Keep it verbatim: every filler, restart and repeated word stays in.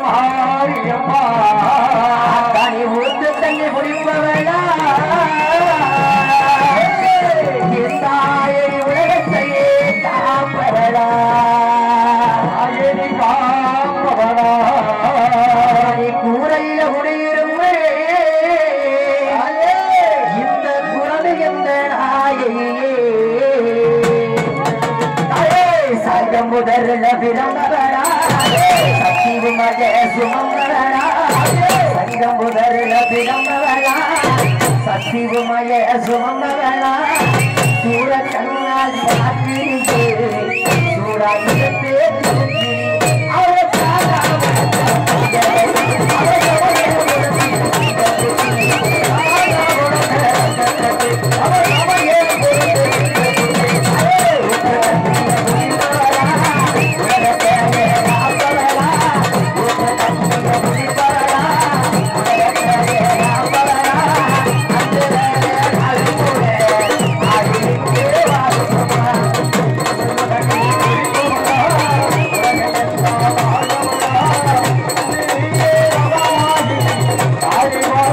தனி ஊத்து தண்ணி குடிப்பவளா தாயை உலகத்தையே காப்பவளா காப்பவளா நீ கூரையில குடியிருமே இந்த குரல் எந்த நாயையே சங்கம் முதல்ல பிறந்தவளா சக்திவுமய சுமந்தவளா சங்கம் முதல்ல பிறந்தவளா சக்திவுமய சுமந்தவளா சூர கண்ணால் பார்த்து சூடாயிரத்தே Hare